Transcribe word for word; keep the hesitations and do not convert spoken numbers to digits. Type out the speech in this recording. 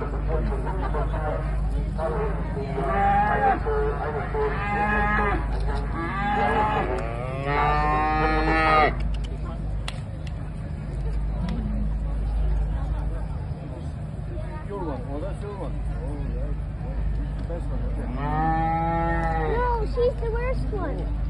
Your one. Oh, that's your one. Oh, yeah. She's the best one, isn't it? No, she's the worst one.